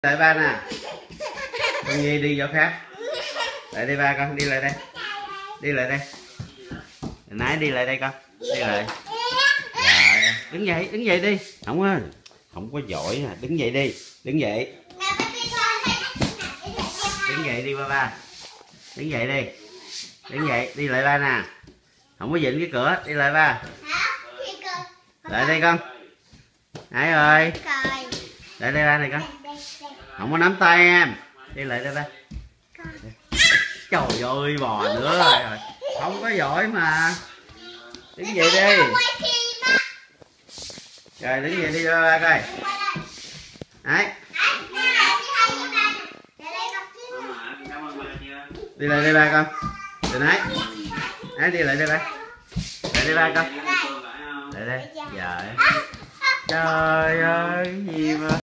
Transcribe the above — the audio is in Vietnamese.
Lại ba nè. Con Nhi đi chỗ khác. Lại đây ba con, đi lại đây. Đi lại đây. Nãy đi lại đây con. Đi lại. Rồi, đứng dậy đi. Không có giỏi nè, đứng dậy đi. Đứng dậy. Đứng dậy đi ba. Đứng dậy đi. Đứng dậy, đi lại ba nè. Không có dịnh cái cửa, đi lại ba. Lại đây con. Nãy rồi. Lại đây ba này con. Không có nắm tay em. Đi lại đây ba. Trời ơi, bò nữa rồi. Không có giỏi mà. Đứng dậy đi. Rồi đứng dậy đi ba coi. Đấy. Đi lại đây ba con. Từ nãy. Nãy đi lại đây ba. Lại đây ba con. Lại đây. Dạ. Trời ơi, gì mà